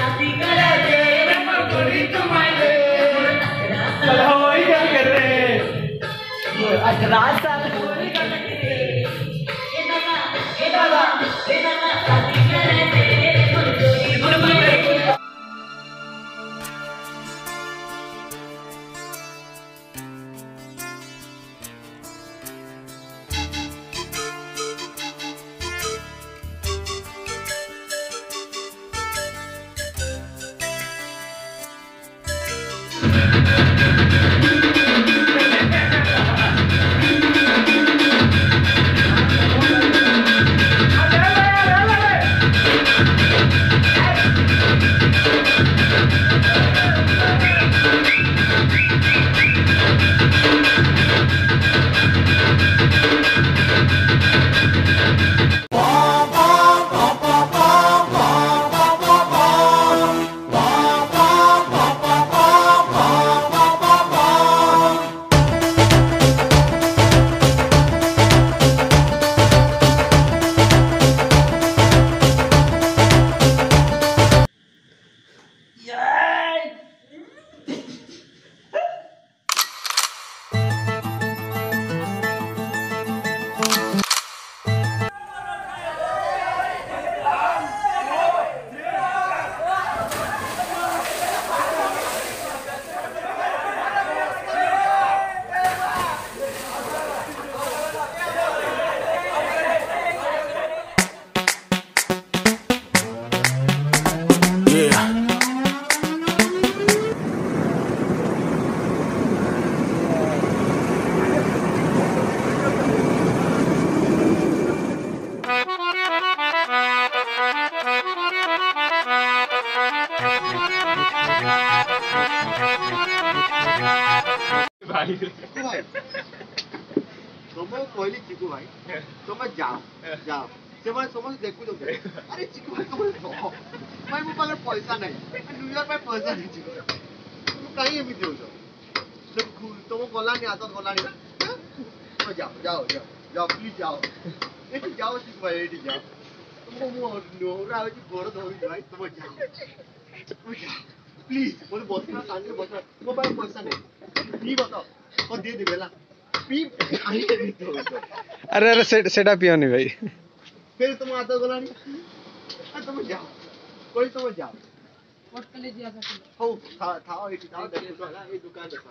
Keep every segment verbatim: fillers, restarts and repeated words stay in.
वही क्या कर रहे हैं? रात साल भाई तुम कहली चिकू भाई तुम जाओ जाओ से समझ देखू तुम अरे चिकू भाई तुम भाई मो पाखे पैसा नहीं न्यूयॉर्क पे पैसा नहीं चिकू तुम कहीं एमती हो तुम गलानी हाथ गलानी जाओ जाओ जाओ जाओ प्लीज जाओ ये जाओ चिकू भाई ये जाओ तुमको मो नोरा हो गोड़ धोई भाई तुम जाओ तुम जाओ प्लीज बोले बसना शांति बसना मो पाखे पैसा नहीं प्लीज बताओ और दे दे बेला अरे अरे से, सेटा पियोनी भाई फिर तुम आता गलानी तुम जाओ कोई तुम जाओ व्हाट के लिए जा सकते हो था था ये था देखो तो ना ये दुकान देखो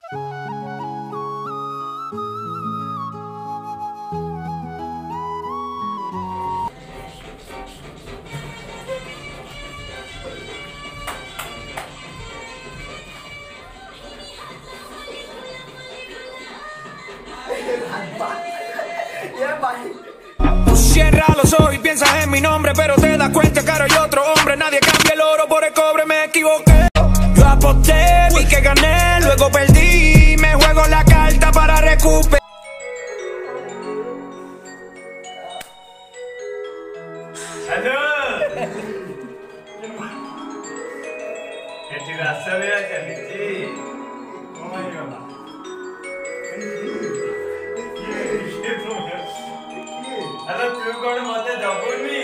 Tú cierras los ojos y piensas en mi nombre, pero te das cuenta que ahora hay otro hombre. Nadie cambia el oro por el cobre, me equivoqué. Yo aposté, vi que gané, luego perdí. Me juego la carta para recuperar. Hello. Eti rasa bera chalichi. Oh my god. Hello, tu kone mate dabuni.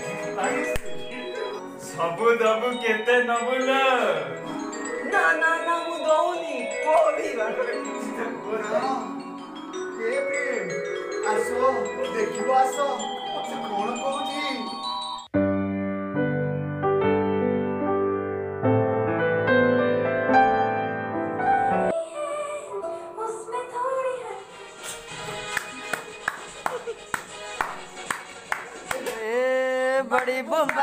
Sabu dabu kete nabula. ना ना ना मु दौनी कोबी ए प्रेम आसो देखिबो आसो कोन कहूची बड़ी बुम्बा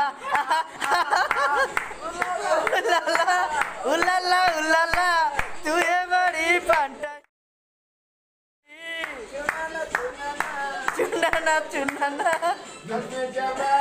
उलाला उलाला उलाला तू ये बड़ी फंटा चुनाना चुनाना चुनाना